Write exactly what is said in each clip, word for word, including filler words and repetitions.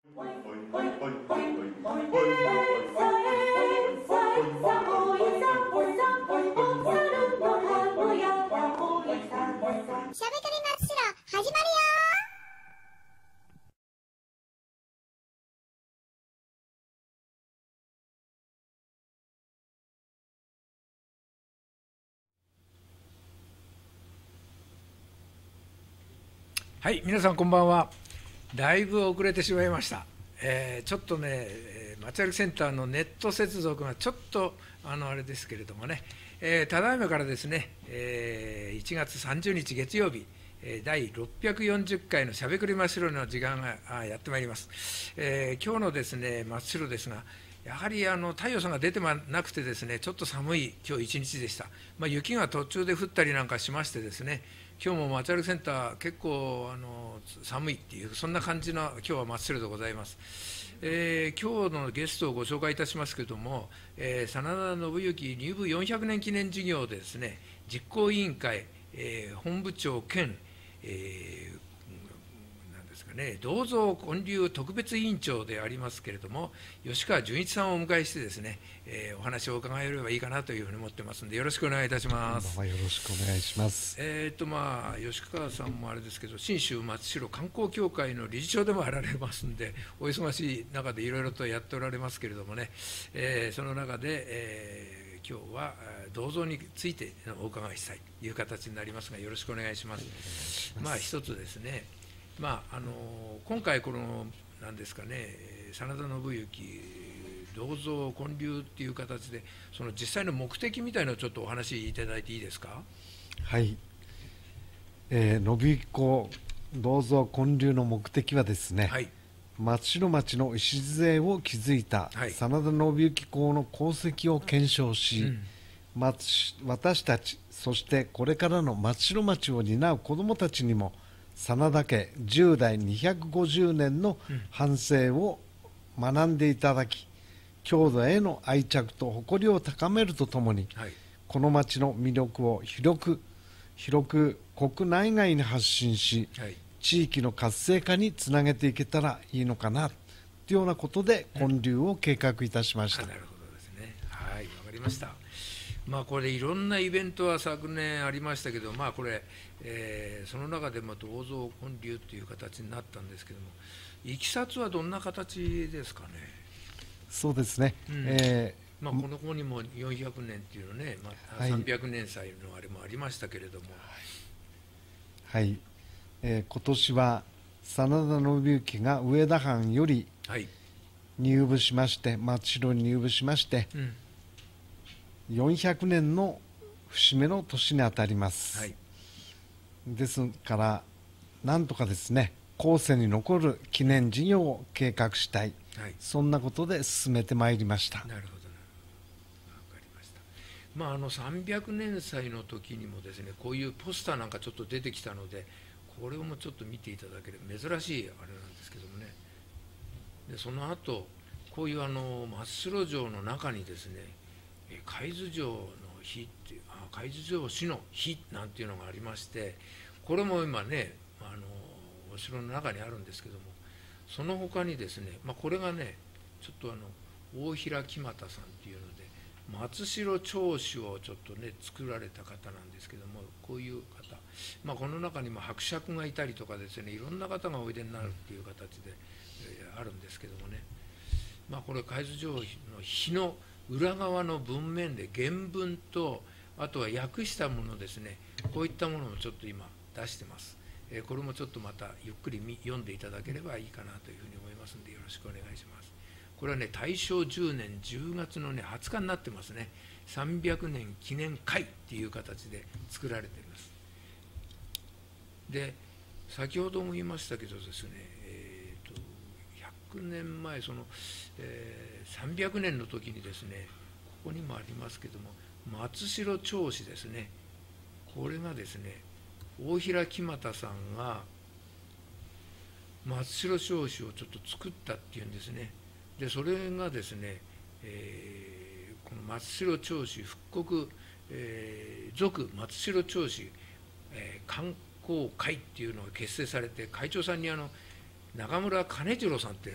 はい、皆さんこんばんは。だいぶ遅れてしまいました。えー、ちょっとね、えー、街歩きセンターのネット接続がちょっとあのあれですけれどもね、えー、ただいまからですね、えー、いちがつさんじゅうにち月曜日、えー、だいろっぴゃくよんじゅっかいのしゃべくり真っ白の時間がやってまいります。えー、今日のですね真っ白ですが、やはりあの太陽さんが出てなくてですね、ちょっと寒い今日一日でした。まあ、雪が途中で降ったりなんかしましてですね、今日も街歩きセンター結構あの寒いっていうそんな感じの今日は真っ白でございます。えー、今日のゲストをご紹介いたしますけれども、えー、真田信之入部よんひゃくねん記念事業でですね、実行委員会、えー、本部長兼、えーね、銅像建立特別委員長でありますけれども、吉川純一さんをお迎えしてですね、えー、お話を伺えればいいかなというふうに思ってますので、よろしくお願いいたします。 よろしくお願いします。 えっとまあ吉川さんもあれですけど、信州松代観光協会の理事長でもあられますんで、お忙しい中でいろいろとやっておられますけれどもね、えー、その中で、えー、今日は銅像についてお伺いしたいという形になりますが、よろしくお願いします。まあ一つですね、まあ、あの今回、このなんですかね、真田信之銅像建立っていう形で、その実際の目的みたいなのをちょっとお話しいただいていいですか。 はい、えー、信之公銅像建立の目的はですね、はい、松代町の礎を築いた真田信之公の功績を検証し、うん松私たち、そしてこれからの松代町を担う子どもたちにも、真田家じゅうだいにひゃくごじゅうねんの反省を学んでいただき、郷土への愛着と誇りを高めるとともに、はい、この町の魅力を広く広く国内外に発信し、はい、地域の活性化につなげていけたらいいのかなというようなことで建立を計画いたしました。 うん、なるほどですね。はい、わかりました。まあ、これいろんなイベントは昨年ありましたけど、まあ、これ、えー、その中でも銅像建立という形になったんですけども、いきさつはどんな形ですかね。 そうですね、うんえーまあ、この子にもよんひゃくねんっていうのね、まあ、さんびゃくねん祭のあれもありましたけれども、 はい、はいえー、今年は真田信之が上田藩より入部しまして、松代に入部しまして、うんよんひゃくねんの節目の年にあたります、はい、ですからなんとかですね後世に残る記念事業を計画したい、はい、そんなことで進めてまいりました。 なるほど、わかりました。まああのさんびゃくねん祭の時にもですね、こういうポスターなんかちょっと出てきたので、これもちょっと見ていただければ、珍しいあれなんですけどもね、でその後こういうあの真っ白城の中にですね、海津城の日っていうあ海津城市の日なんていうのがありまして、これも今ねあのお城の中にあるんですけども、その他にですね、まあ、これがねちょっとあの大平木俣さんっていうので松代町史をちょっとね作られた方なんですけども、こういう方、まあ、この中にも伯爵がいたりとかですね、いろんな方がおいでになるっていう形で、えー、あるんですけどもね、まあ、これ海津城の日の裏側の文面で原文と、あとは訳したものですね、こういったものもちょっと今出してます。えー、これもちょっとまたゆっくり読んでいただければいいかなというふうに思いますので、よろしくお願いします。これはね大正じゅうねんじゅうがつのねはつかになってますね。さんびゃくねん記念会っていう形で作られています。で先ほども言いましたけどですね、えー、とひゃくねんまえ、その、えーさんびゃくねんの時にですね、ここにもありますけども松代町史ですね、これがですね大平木俣さんが松代町史をちょっと作ったっていうんですね。でそれがですね、えー、この松代町史復刻、えー、続松代町史、えー、観光会っていうのが結成されて、会長さんにあの中村兼次郎さんっていうの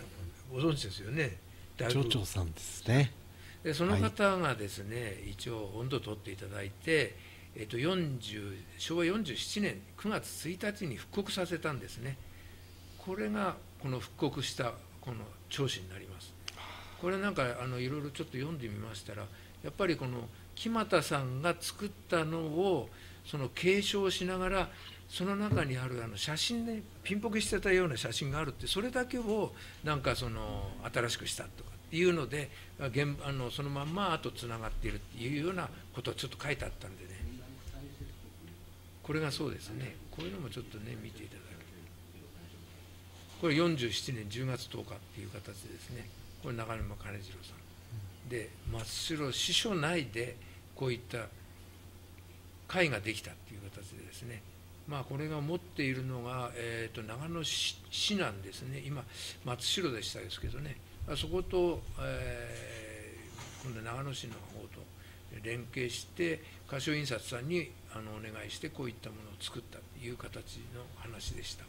ご存知ですよね。 町長さんですね。 でその方がですね、はい、一応温度を取っていただいて、えっと、よんじゅうしょうわよんじゅうななねんくがつついたちに復刻させたんですね。これがこの復刻したこの調子になります。これなんかあのいろいろちょっと読んでみましたら、やっぱりこの木俣さんが作ったのをその継承しながら、その中にあるあの写真でピンポケしてたような写真があるって、それだけをなんかその新しくしたとかっていうので、現あのそのまんまあとつながっているっていうようなことがちょっと書いてあったんでね、これがそうですね。こういうのもちょっとね見ていただく。これよんじゅうななねんじゅうがつとおかっていう形ですね。これ長沼金次郎さんで、松代支所内でこういった会ができたっていう形でですね、まあこれが持っているのが、えー、と長野 市, 市なんですね。今松代でしたですけどね、そこと、えー、今度長野市の方と連携して柏印刷さんにあのお願いしてこういったものを作ったという形の話でした。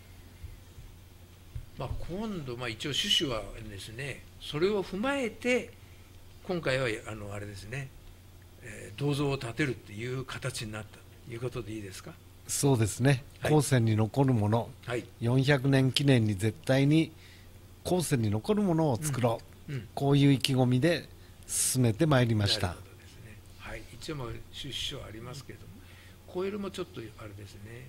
まあ、今度、まあ、一応趣旨はですね、それを踏まえて今回はあのあれですね、えー、銅像を建てるっていう形になったということでいいですか。 そうですね、はい、後世に残るもの、はい、よんひゃくねん記念に絶対に後世に残るものを作ろう、うんうん、こういう意気込みで進めてまいりました。なるほどですね。 はい、一応も出所ありますけれども、コイルもちょっとあれですね、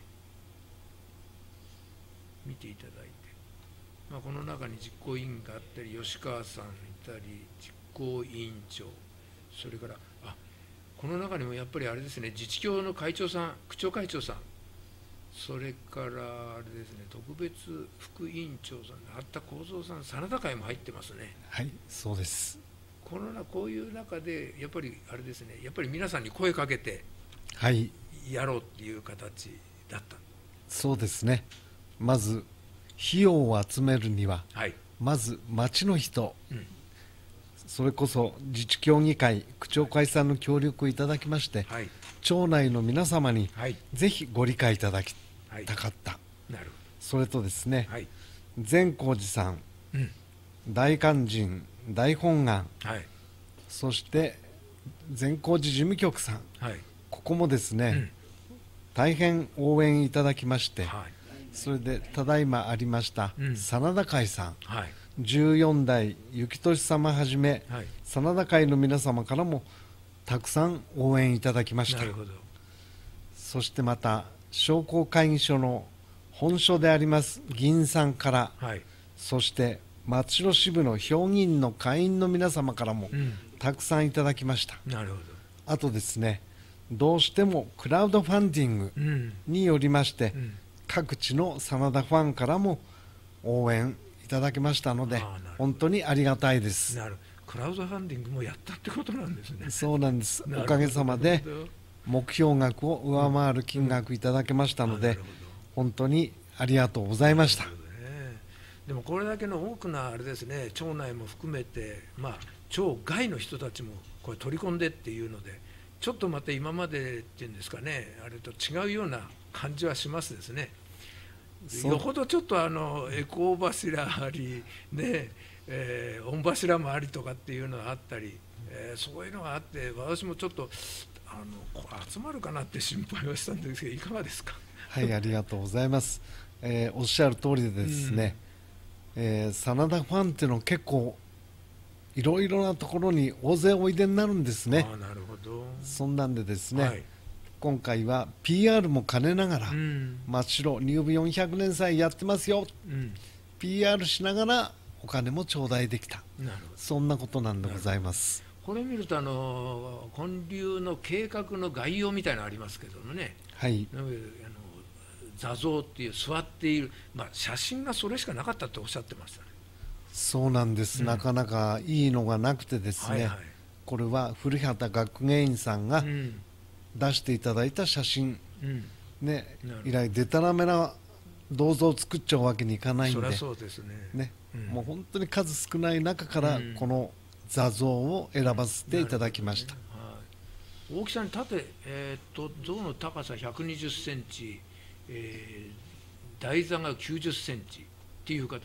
見ていただいて、まあ、この中に実行委員があったり、吉川さんいたり、実行委員長、それからあこの中にもやっぱりあれですね、自治協の会長さん、区長会長さん、それからあれですね、特別副委員長さん、八田幸三さん、真田会も入ってますね。 はい、そうです。 このこういう中でやっぱりあれですね、やっぱり皆さんに声かけてやろうっていう形だった、はい、 そうですね。まず費用を集めるには、はい、まず町の人、うん、それこそ自治協議会区長会さんの協力をいただきまして、はい、町内の皆様にぜひご理解いただきたかった、はい、なるほど。それとですね、はい、善光寺さん、うん、大勧進大本願、はい、そして善光寺事務局さん、はい、ここもですね、うん、大変応援いただきまして、はい、それでただいまありました、うん、真田会さん、はい、じゅうよんだい幸俊様はじめ、はい、真田会の皆様からもたくさん応援いただきました。なるほど。そしてまた商工会議所の本所であります議員さんから、はい、そして松代支部の評議員の会員の皆様からも、うん、たくさんいただきました。なるほど。あとですね、どうしてもクラウドファンディングによりまして、うんうん、各地の真田ファンからも応援いただきましたので、本当にありがたいです。なる。 クラウドファンディングもやったってことなんですね。 そうなんです。おかげさまで目標額を上回る金額いただけましたので、うん、本当にありがとうございました。 でもこれだけの多くのあれですね、町内も含めて、まあ、町外の人たちもこれ取り込んでっていうので、ちょっとまた今までっていうんですかね、あれと違うような感じはしますですね。よほどちょっとあの回向柱あり、ねえー、御柱もありとかっていうのがあったり、えー、そういうのがあって、私もちょっとあの集まるかなって心配はしたんですけど、いかがですか。 はい、ありがとうございます。えー、おっしゃる通りでですね、うん、えー、真田ファンっていうのは結構いろいろなところに大勢おいでになるんですね。 あ、なるほど。 そんなんでですね、はい、今回は ピーアール も兼ねながら、うん、松代入部よんひゃくねん祭やってますよ、うん、ピーアール しながらお金も頂戴できた、なるほど、そんなことなんでございます。 これ見るとあの建立の計画の概要みたいなのありますけどもね、はい、あの座像っていう座っている、まあ、写真がそれしかなかったっておっしゃってましたね。 そうなんです、うん、なかなかいいのがなくてですね、はいはい、これは古畑学芸員さんが出していただいた写真、うんね、以来でたらめな銅像を作っちゃうわけにいかないんで、そりゃそうですね、ね、うん、もう本当に数少ない中からこの座像を選ばせていただきました。うん、ね、はい、 大きさに縦、えー、と像の高さひゃくにじゅっセンチ、えー、台座がきゅうじゅっセンチっていうか、こ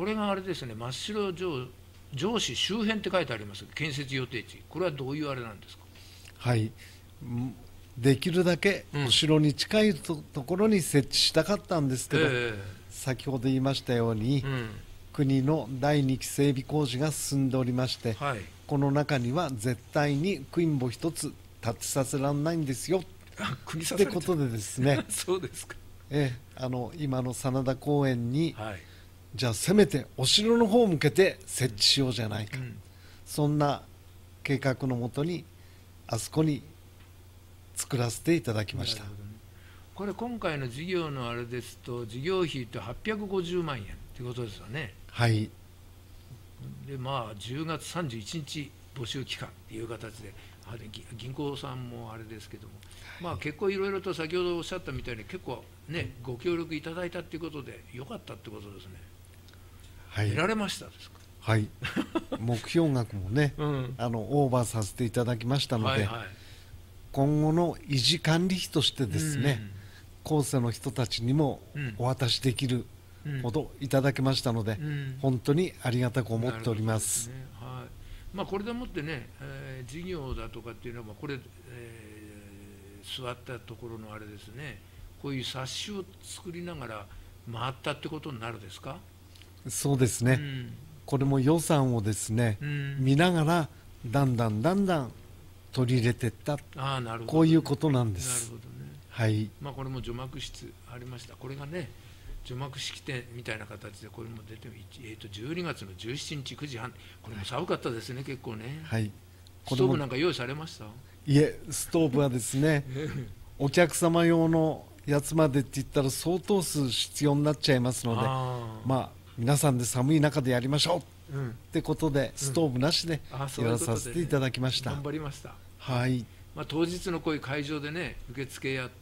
これがあれですね、真っ白城城市周辺って書いてあります建設予定地、これはどういうあれなんですか。 はい、できるだけお城に近い と,、ところに設置したかったんですけど、えー、先ほど言いましたように、うん、国のだいにき整備工事が進んでおりまして、はい、この中には絶対にクインボ一つ建てさせられないんですよってことでですねそうですか、 えー、あの今の真田公園に、はい、じゃあせめてお城の方を向けて設置しようじゃないか、うん、そんな計画のもとにあそこに作らせていただきました。 これ今回の事業のあれですと事業費ってはっぴゃくごじゅうまんえんということですよね。 はい。 でまあじゅうがつさんじゅういちにち募集期間という形で、あれ銀行さんもあれですけども、まあ結構いろいろと先ほどおっしゃったみたいに結構ねご協力いただいたということでよかったってことですね。はい。得られましたですか。 はい。目標額もね、うん、あのオーバーさせていただきましたので。はいはい、今後の維持管理費としてですね、うん、後世の人たちにもお渡しできるほどいただけましたので、うん、本当にありがたく思っております。 ね、はい、まあ、これでもってね、えー、事業だとかっていうのはこれ、えー、座ったところのあれですね、こういう冊子を作りながら回ったってことになるですか。 そうですね、うん、これも予算をですね、うん、見ながらだんだんだんだん取り入れていった、あ、なるほどね、こういうことなんです。なるほどね。はい。 まあこれも除幕室ありました。これがね除幕式典みたいな形でこれも出て、えー、とじゅうにがつのじゅうしちにちくじはん、これも寒かったですね、結構ね。はい。ストーブなんか用意されました？ いえ、ストーブはですねお客様用のやつまでって言ったら相当数必要になっちゃいますので、あ、まあ皆さんで寒い中でやりましょう、うん、ってことでストーブなしでやらさせていただきました。 頑張りました。 はい。 まあ、当日のこういう会場でね受付やって、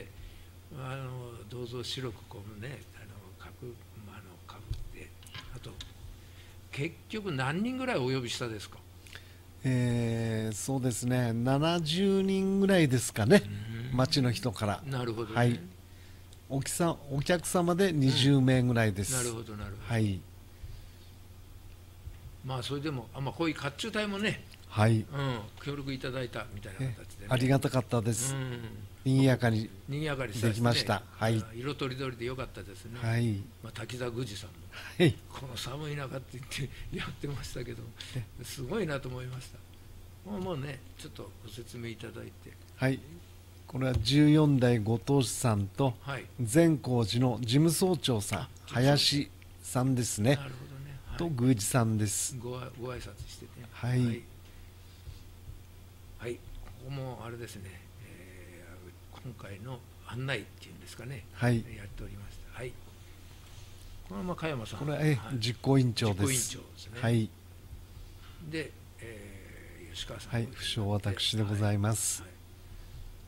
あのどうぞ白くこうねあのかぶ、あのかぶって、あと結局何人ぐらいお呼びしたですか。 えー、そうですね、ななじゅうにんぐらいですかね、町の人から。 なるほど、ね、 はい。おきさお客様でにじゅうめいぐらいです。 うん、なるほどなるほど。 はい。 まあそれでもあ、まあ、こういう甲冑隊もね、 はい、うん、 協力いただいたみたいな形で、ね、 ありがたかったです。うん、賑やかにできました。ね、はい、 色とりどりでよかったですね。 はい、 まあ、滝沢宮司さんも、 はい、 この寒い中って言ってやってましたけど、すごいなと思いました。もうもうね、ちょっとご説明いただいて。 はい、これはじゅうよんだいご当主さんと、はい、善光寺の事務総長さん、林さんですね。なるほどね。はい、と宮司さんです。 ごご挨拶してね。 はい。はい、 はい、ここもあれですね、えー、今回の案内っていうんですかね、はい、やっておりました。はい。このまま加山さん、 これは、はい、実行委員長です。 実行委員長ですね。 はい。 で、えー、吉川さん、 はい、不詳私でございます。はいはい、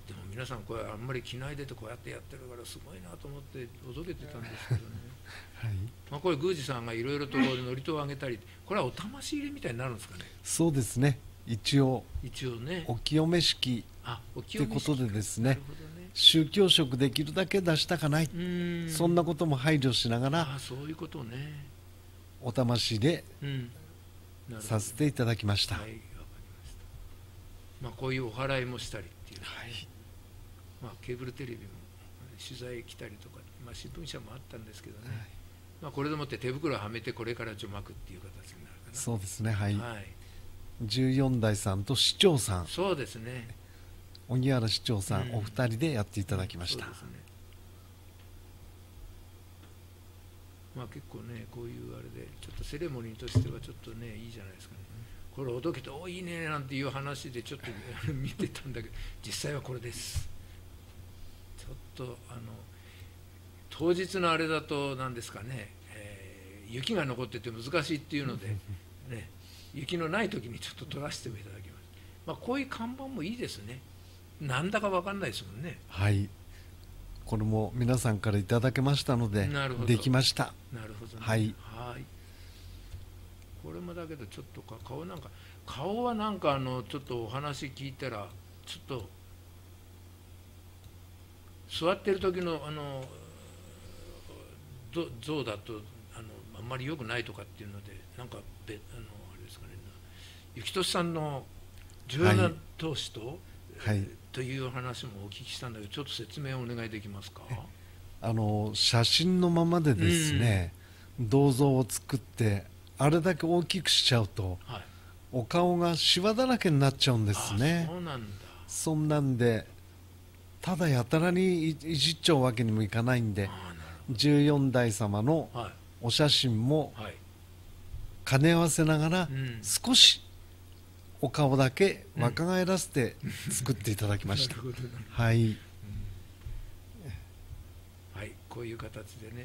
でも皆さんこれあんまり機内出てこうやってやってるからすごいなと思って驚けてたんですけどね。はい。まあこれ宮司さんがいろいろと祝詞をあげたり、これはお魂入れみたいになるんですかね。 そうですね。一応、 一応ね、 お清め式ってことでですね、宗教色できるだけ出したかない、そんなことも配慮しながら、 あ、そういうことね、 お魂でさせていただきました。はい、わかりました。まあこういうお祓いもしたりっていう、はい、まあケーブルテレビも取材来たりとか、まあ新聞社もあったんですけどね、はい、まあこれでもって手袋をはめてこれから除幕っていう形になるかな。 そうですね、はい。はい、じゅうよんだいさんと市長さん、 そうですね、 荻原市長さん、うん、お二人でやっていただきました。そうですね、 まあ結構ねこういうあれでちょっとセレモニーとしてはちょっとねいいじゃないですかね。これおどけておいいねなんていう話でちょっと見てたんだけど実際はこれです。ちょっとあの当日のあれだと何ですかね、えー、雪が残ってて難しいっていうのでね、雪のない時にちょっと撮らせていただきます。まあこういう看板もいいですね。なんだか分かんないですもんね。 はい。これも皆さんからいただけましたのでできました。 なるほど、ね、 はい。 はい。これもだけどちょっとか顔なんか顔はなんかあのちょっとお話聞いたらちょっと座ってる時のあの像だとあのあんまり良くないとかっていうので、なんかべあのあれですかね、幸俊さんの重要な投資と、はい、という話もお聞きしたんだけど、ちょっと説明をお願いできますか。 あの写真のままでですね、うん、銅像を作ってあれだけ大きくしちゃうと、はい、お顔がシワだらけになっちゃうんですね。 そうなんだ。 そんなんでただやたらにいじっちゃうわけにもいかないんで、じゅうよんだい様のお写真も兼ね合わせながら少しお顔だけ若返らせて作っていただきました。うん、はい、うん、 はい、こういう形でね、え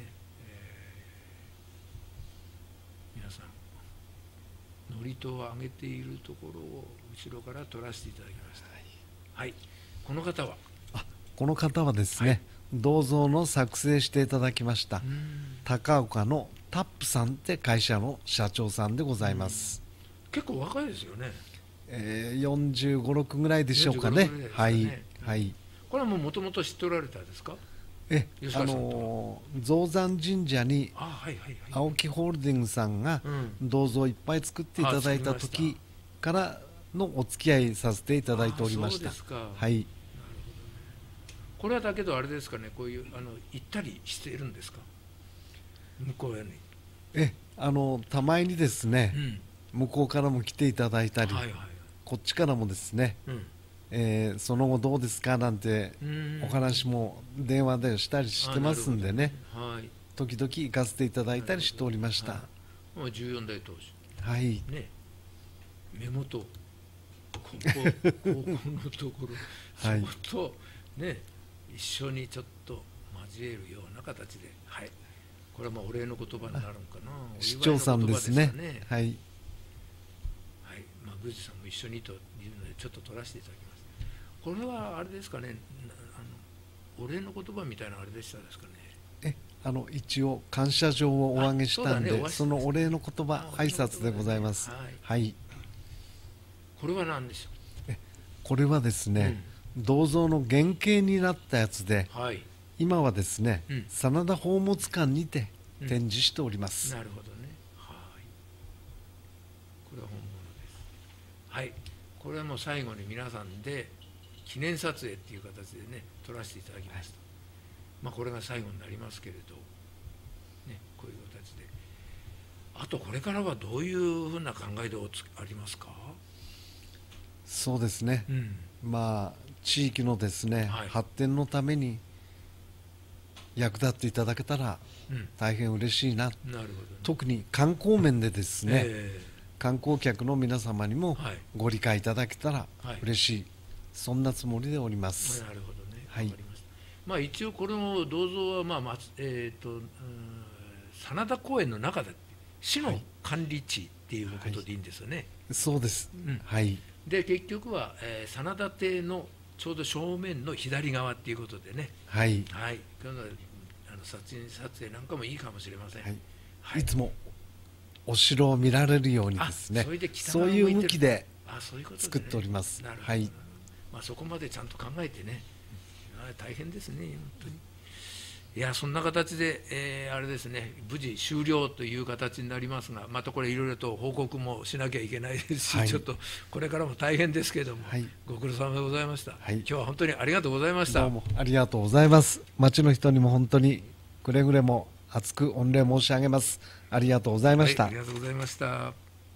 ー、皆さん祝詞を上げているところを後ろから撮らせていただきました。はい、はい、この方はあこの方はですね、はい、銅像の作成していただきました高岡のタップさんって会社の社長さんでございます。 結構若いですよね。 えー、よんじゅうご、ろくぐらいでしょうかね。はい、はい。 これはもともと知っておられたんですか。 え、あの象山神社に青木ホールディングスさんが銅像いっぱい作っていただいた時からのお付き合いさせていただいておりました。はい。 これはだけどあれですかね、こういうあの行ったりしているんですか、向こうへに。 え、あのたまにですね、うん、向こうからも来ていただいたり、はいはい、こっちからもですね、うん、えー、その後どうですかなんてお話も電話でしたりしてますんでね、はい、時々行かせていただいたりしておりました。はい、 じゅうよんだい当時、 はいね、 目元、ここ、ここのところ、はい、そことね、一緒にちょっと交えるような形で、はい、これはまあお礼の言葉になるのかな、 市長さんですね。はい、はい、 まあ宮司さんも一緒にというのでちょっと取らせていただきます。これはあれですかね、あのお礼の言葉みたいなあれでしたですかね。 え、あの一応感謝状をお上げしたんで、そ, ね、そのお礼の言葉、挨拶でございます。はい、はい、 これは何でしょう。 え、これはですね、うん、銅像の原型になったやつで、はい、今はですね、うん、真田宝物館にて展示しております。 うん、なるほどね。はい。これは本物です。はい。これはもう最後に皆さんで記念撮影っていう形でね撮らせていただきました。はい、まあこれが最後になりますけれど、ね、こういう形で。あとこれからはどういうふうな考えでおつありますか。 そうですね。うん、まあ地域のですね、はい、発展のために役立っていただけたら大変嬉しいな、うん、なるほどね、特に観光面でですね、えー、観光客の皆様にもご理解いただけたら嬉しい、はい、そんなつもりでおります。 なるほどね、はい、分かりました。まあ、一応この銅像は、まあまあえー、とうん真田公園の中で市の管理地っていうことでいいんですよね。はいはい、そうです、うん、はい。 で結局は、えー、真田邸のちょうど正面の左側っていうことでね、 はい、 はい、あの撮影撮影なんかもいいかもしれません。はいはい、いつもお城を見られるようにですね、そ, そういう向きで作っております。 なるほど、はい、まあ、そこまでちゃんと考えてね、大変ですね、本当に。いや、そんな形で、えー、あれですね、無事終了という形になりますが、またこれいろいろと報告もしなきゃいけないですし、はい、ちょっとこれからも大変ですけれども、はい、ご苦労様でございました、はい、今日は本当にありがとうございました。 どうもありがとうございます。町の人にも本当にくれぐれも厚く御礼申し上げます。ありがとうございました。はい、 ありがとうございました。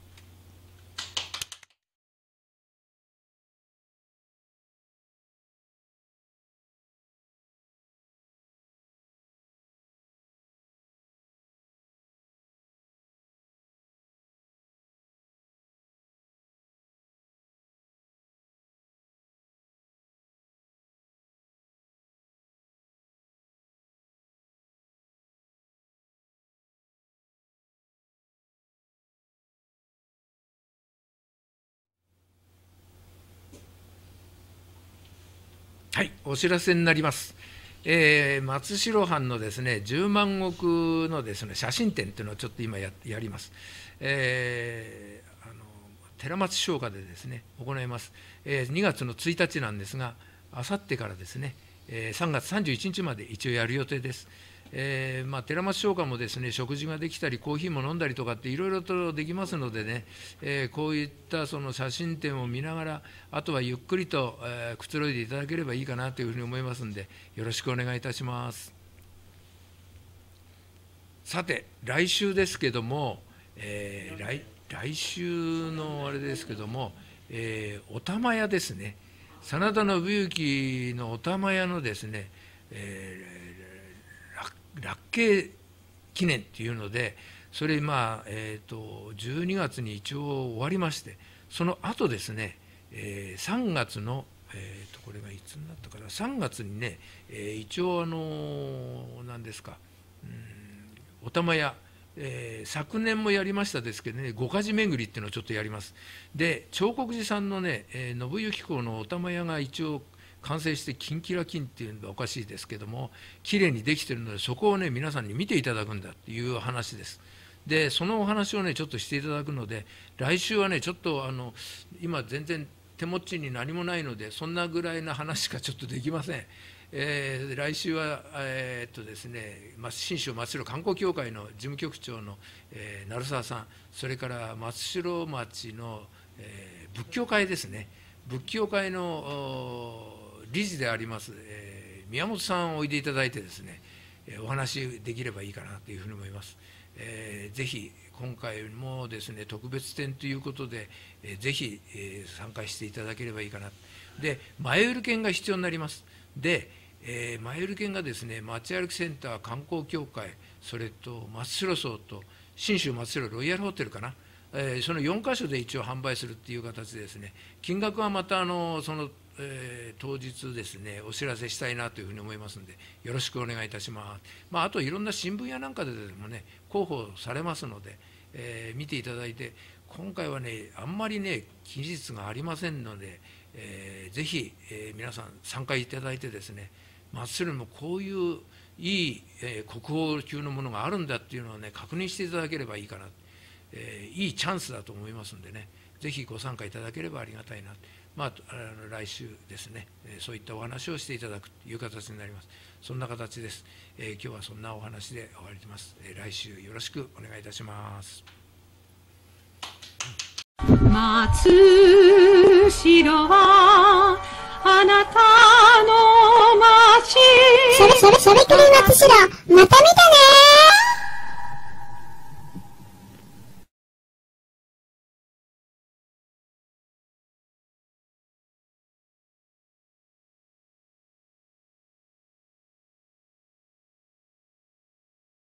はい、お知らせになります。えー、松代藩のですねじゅうまん石のですね写真展というのをちょっと今 や, やります。えー、あの寺松商家でですね行います。えー、にがつのついたちなんですが、あさってからですね、えー、さんがつさんじゅういちにちまで一応やる予定です。 えーまあ、寺町商館もですね食事ができたりコーヒーも飲んだりとかっていろいろとできますのでね、えー、こういったその写真展を見ながらあとはゆっくりと、えー、くつろいでいただければいいかなというふうに思いますのでよろしくお願いいたします。さて来週ですけども、えー、来, 来週のあれですけども、えー、お玉屋ですね真田信行のお玉屋のですね、えー落慶記念っていうのでそれまあ、えー、とじゅうにがつに一応終わりましてその後ですね、えー、さんがつの、えー、とこれがいつになったかなさんがつにね、えー、一応あの何ですかうんお玉屋、えー、昨年もやりましたですけどね五か寺巡りっていうのをちょっとやります。で長谷寺さんのね、えー、信行公のお玉屋が一応完成してキンキラキンっていうのはおかしいですけどもきれいにできているのでそこをね皆さんに見ていただくんだっていう話です。でそのお話をねちょっとしていただくので来週はねちょっとあの今全然手持ちに何もないのでそんなぐらいな話しかちょっとできません。えー、来週は、えー、っとですね、信州松代観光協会の事務局長の、えー、鳴沢さんそれから松代町の、えー、仏教会ですね仏教会の理事であります、えー、宮本さんをおいでいただいてですね、えー、お話できればいいかなというふうに思います。えー、ぜひ今回もですね特別展ということで、えー、ぜひ、えー、参加していただければいいかな。で前売り券が必要になります。で、えー、前売り券がですね街歩きセンター観光協会それと松代荘と信州松代ロイヤルホテルかな、えー、そのよんかしょで一応販売するっていう形でですね金額はまたあのそのえー、当日ですねお知らせしたいなというふうに思いますのでよろしくお願いいたします。まあ、あといろんな新聞やなんかでもね広報されますので、えー、見ていただいて今回はねあんまりね期日がありませんので、えー、ぜひ、えー、皆さん参加いただいてですね松代にもこういういい、えー、国宝級のものがあるんだっていうのをね確認していただければいいかな、えー、いいチャンスだと思いますのでねぜひご参加いただければありがたいな。まあ、あの来週ですね、そういったお話をしていただくという形になります。そんな形です。えー、今日はそんなお話で終わります。えー、来週よろしくお願いいたします。 松代はあなたの町。それそれそれくり松代。